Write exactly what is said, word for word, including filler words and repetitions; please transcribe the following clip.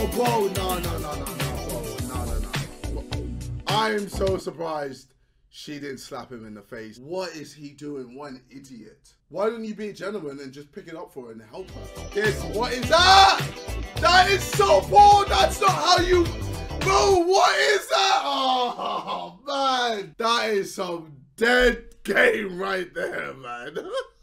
Oh, bro, no, no, no, no, no, bro, no, no, no. I'm so surprised she didn't slap him in the face. What is he doing? What an idiot. Why didn't you be a gentleman and just pick it up for her and help her? This, what is that? That is so poor. That's not how you... Bro, what is that? Oh, man. That is some dead game right there, man.